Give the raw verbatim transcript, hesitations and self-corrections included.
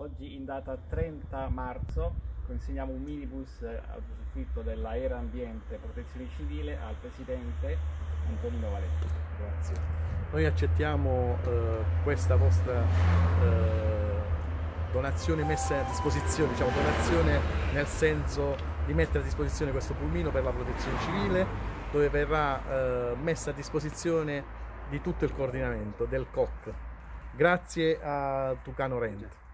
Oggi in data trenta marzo consegniamo un minibus a usufruito dell'Aera Ambiente Protezione Civile al Presidente Antonino Valetti. Grazie. Noi accettiamo eh, questa vostra eh, donazione messa a disposizione, diciamo donazione nel senso di mettere a disposizione questo pulmino per la Protezione Civile, dove verrà eh, messa a disposizione di tutto il coordinamento del C O C. Grazie a Tucano Rent.